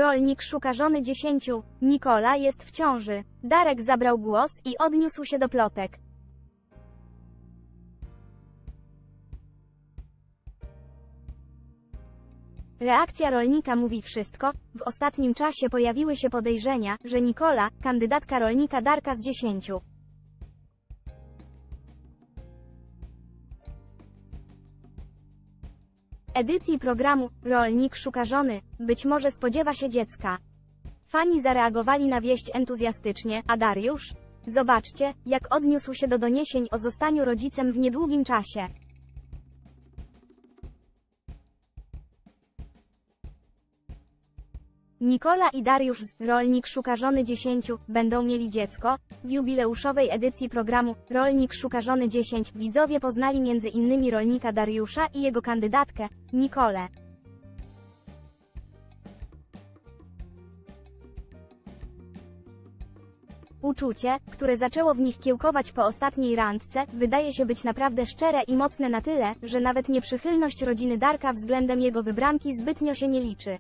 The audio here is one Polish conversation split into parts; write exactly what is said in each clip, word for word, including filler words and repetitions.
Rolnik szuka żony dziesięciu. Nikola jest w ciąży. Darek zabrał głos i odniósł się do plotek. Reakcja rolnika mówi wszystko. W ostatnim czasie pojawiły się podejrzenia, że Nikola, kandydatka rolnika Darka z dziesięciu edycji programu Rolnik szuka żony, być może spodziewa się dziecka. Fani zareagowali na wieść entuzjastycznie, a Dariusz? Zobaczcie, jak odniósł się do doniesień o zostaniu rodzicem w niedługim czasie. Nikola i Dariusz z Rolnik szuka żony dziesięciu będą mieli dziecko. W jubileuszowej edycji programu Rolnik szuka żony dziesięć widzowie poznali między innymi rolnika Dariusza i jego kandydatkę, Nikolę. Uczucie, które zaczęło w nich kiełkować po ostatniej randce, wydaje się być naprawdę szczere i mocne na tyle, że nawet nieprzychylność rodziny Darka względem jego wybranki zbytnio się nie liczy.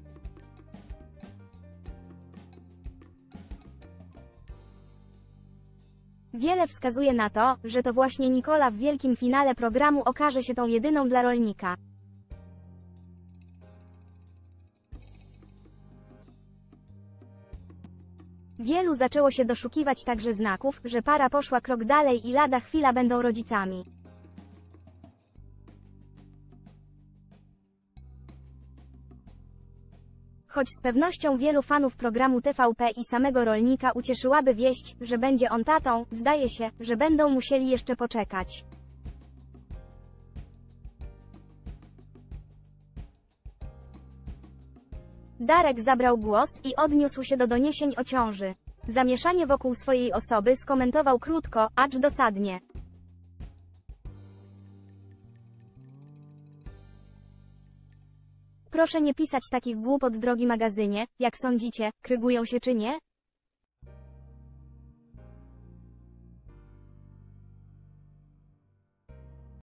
Wiele wskazuje na to, że to właśnie Nikola w wielkim finale programu okaże się tą jedyną dla rolnika. Wielu zaczęło się doszukiwać także znaków, że para poszła krok dalej i lada chwila będą rodzicami. Choć z pewnością wielu fanów programu T V P i samego rolnika ucieszyłaby wieść, że będzie on tatą, zdaje się, że będą musieli jeszcze poczekać. Darek zabrał głos i odniósł się do doniesień o ciąży. Zamieszanie wokół swojej osoby skomentował krótko, acz dosadnie. Proszę nie pisać takich głupot, drogi magazynie. Jak sądzicie, krygują się czy nie?